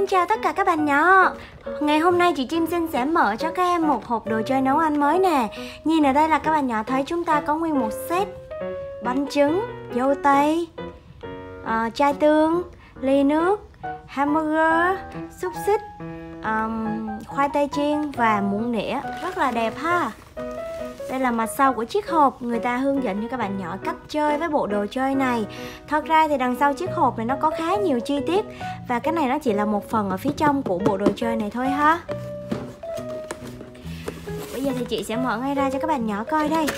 Xin chào tất cả các bạn nhỏ. Ngày hôm nay chị Chim Xin sẽ mở cho các em một hộp đồ chơi nấu ăn mới nè. Nhìn ở đây là các bạn nhỏ thấy chúng ta có nguyên một set bánh trứng, dâu tây, chai tương, ly nước, hamburger, xúc xích, khoai tây chiên và muỗng nĩa. Rất là đẹp ha. Đây là mặt sau của chiếc hộp. Người ta hướng dẫn cho các bạn nhỏ cách chơi với bộ đồ chơi này. Thật ra thì đằng sau chiếc hộp này nó có khá nhiều chi tiết. Và cái này nó chỉ là một phần ở phía trong của bộ đồ chơi này thôi ha. Bây giờ thì chị sẽ mở ngay ra cho các bạn nhỏ coi đây.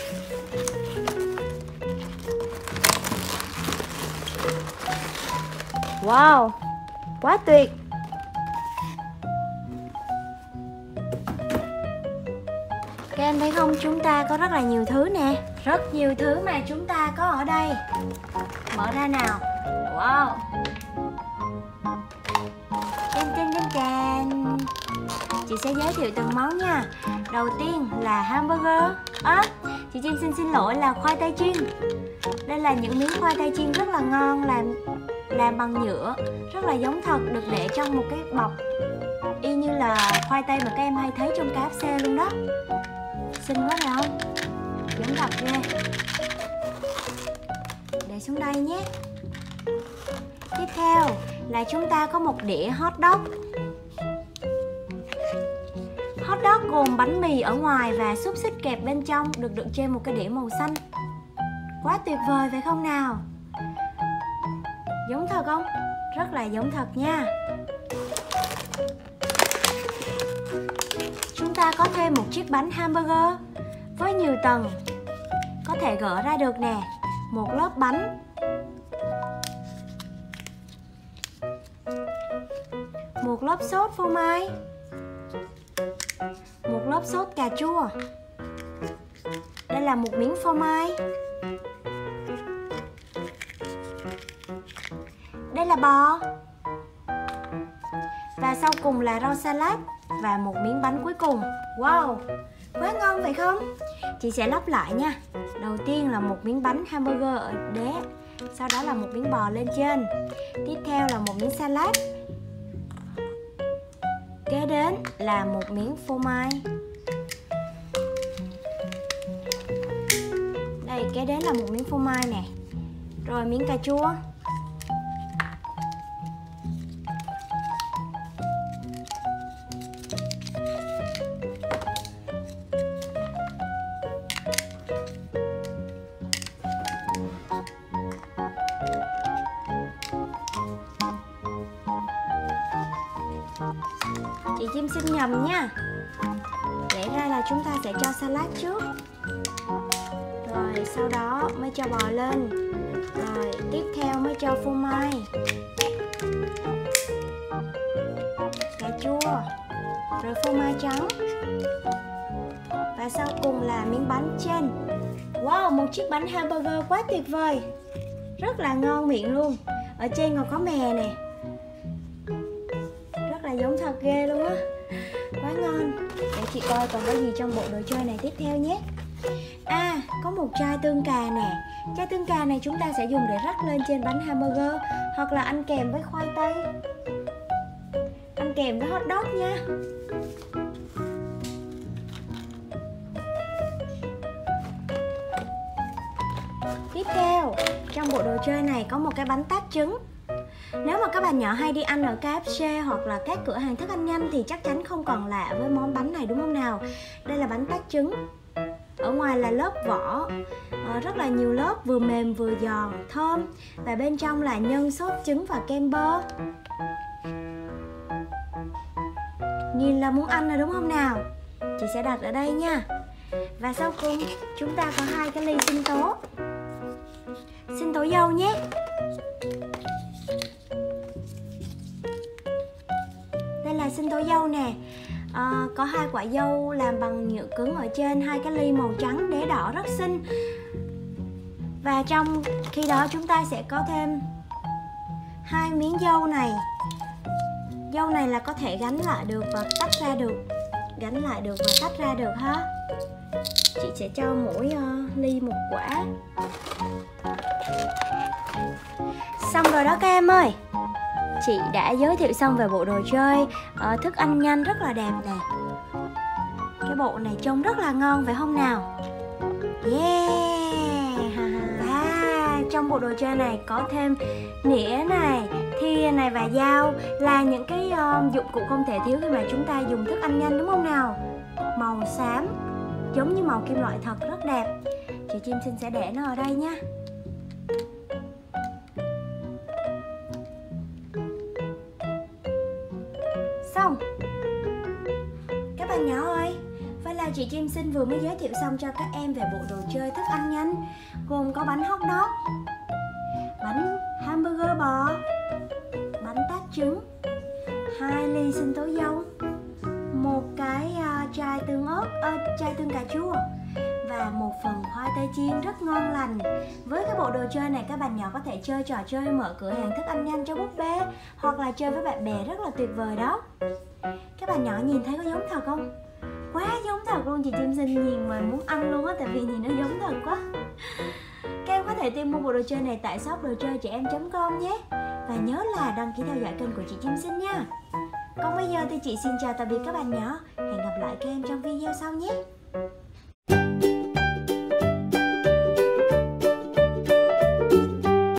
Wow, quá tuyệt. Các em thấy không, chúng ta có rất là nhiều thứ nè. Rất nhiều thứ mà chúng ta có ở đây. Mở ra nào. Wow. Chan chan chan chan. Chị sẽ giới thiệu từng món nha. Đầu tiên là hamburger. Chị Chim xin lỗi, là khoai tây chiên. Đây là những miếng khoai tây chiên rất là ngon, làm bằng nhựa, rất là giống thật, được để trong một cái bọc y như là khoai tây mà các em hay thấy trong KFC luôn đó. Xinh quá phải không? Giống thật ghê. Để xuống đây nhé. Tiếp theo là chúng ta có một đĩa hot dog. Hot dog gồm bánh mì ở ngoài và xúc xích kẹp bên trong, được đựng trên một cái đĩa màu xanh. Quá tuyệt vời phải không nào? Giống thật không? Rất là giống thật nha. Chúng ta có thêm một chiếc bánh hamburger với nhiều tầng, có thể gỡ ra được nè. Một lớp bánh, một lớp sốt phô mai, một lớp sốt cà chua. Đây là một miếng phô mai. Đây là bò. Và sau cùng là rau salad và một miếng bánh cuối cùng. Wow, quá ngon phải không? Chị sẽ lắp lại nha. Đầu tiên là một miếng bánh hamburger ở đế, sau đó là một miếng bò lên trên. Tiếp theo là một miếng salad. Kế đến là một miếng phô mai. Đây, kế đến là một miếng phô mai nè. Rồi miếng cà chua. Chị Chim xin nhầm nha. Lẽ ra là chúng ta sẽ cho salad trước, rồi sau đó mới cho bò lên, rồi tiếp theo mới cho phô mai, cà chua, rồi phô mai trắng, và sau cùng là miếng bánh trên. Wow, một chiếc bánh hamburger quá tuyệt vời, rất là ngon miệng luôn. Ở trên còn có mè nè, giống thật ghê luôn á. Quá ngon. Để chị coi còn có gì trong bộ đồ chơi này tiếp theo nhé. Có một chai tương cà nè. Chai tương cà này chúng ta sẽ dùng để rắc lên trên bánh hamburger, hoặc là ăn kèm với khoai tây, ăn kèm với hot dog nha. Tiếp theo, trong bộ đồ chơi này có một cái bánh tát trứng. Nếu mà các bạn nhỏ hay đi ăn ở KFC hoặc là các cửa hàng thức ăn nhanh thì chắc chắn không còn lạ với món bánh này, đúng không nào? Đây là bánh tát trứng. Ở ngoài là lớp vỏ, rất là nhiều lớp, vừa mềm vừa giòn, thơm. Và bên trong là nhân, sốt trứng và kem bơ. Nhìn là muốn ăn rồi đúng không nào? Chị sẽ đặt ở đây nha. Và sau cùng chúng ta có hai cái ly sinh tố. Sinh tố dâu nhé. Đây là sinh tố dâu nè. Có hai quả dâu làm bằng nhựa cứng ở trên, hai cái ly màu trắng đế đỏ rất xinh. Và trong khi đó chúng ta sẽ có thêm hai miếng dâu này. Dâu này là có thể gắn lại được và tách ra được, gắn lại được và tách ra được ha. Chị sẽ cho mỗi ly một quả. Xong rồi đó các em ơi. chị đã giới thiệu xong về bộ đồ chơi thức ăn nhanh rất là đẹp nè. Cái bộ này trông rất là ngon phải không nào? Yeah! Và trong bộ đồ chơi này có thêm nĩa này, thìa này và dao, là những cái dụng cụ không thể thiếu khi mà chúng ta dùng thức ăn nhanh, đúng không nào? Màu xám giống như màu kim loại thật, rất đẹp. Chị Chim Xin sẽ để nó ở đây nha. Xong. Các bạn nhỏ ơi, vậy là chị Chim Xin vừa mới giới thiệu xong cho các em về bộ đồ chơi thức ăn nhanh, gồm có bánh hot dog, bánh hamburger bò, bánh tát trứng, 2 ly sinh tố dâu, một cái chai tương chai tương cà chua và một phần khoai tây chiên rất ngon lành. Với cái bộ đồ chơi này, các bạn nhỏ có thể chơi trò chơi mở cửa hàng thức ăn nhanh cho búp bê, hoặc là chơi với bạn bè, rất là tuyệt vời đó. Các bạn nhỏ nhìn thấy có giống thật không? Quá giống thật luôn, chị Chim Xin nhìn mà muốn ăn luôn á, tại vì nhìn nó giống thật quá. Các em có thể tìm mua bộ đồ chơi này tại shop đồ chơi trẻ em.com nhé. Và nhớ là đăng ký theo dõi kênh của chị Chim Xin nha. Còn bây giờ thì chị xin chào tạm biệt các bạn nhỏ. Hẹn gặp lại các em trong video sau nhé.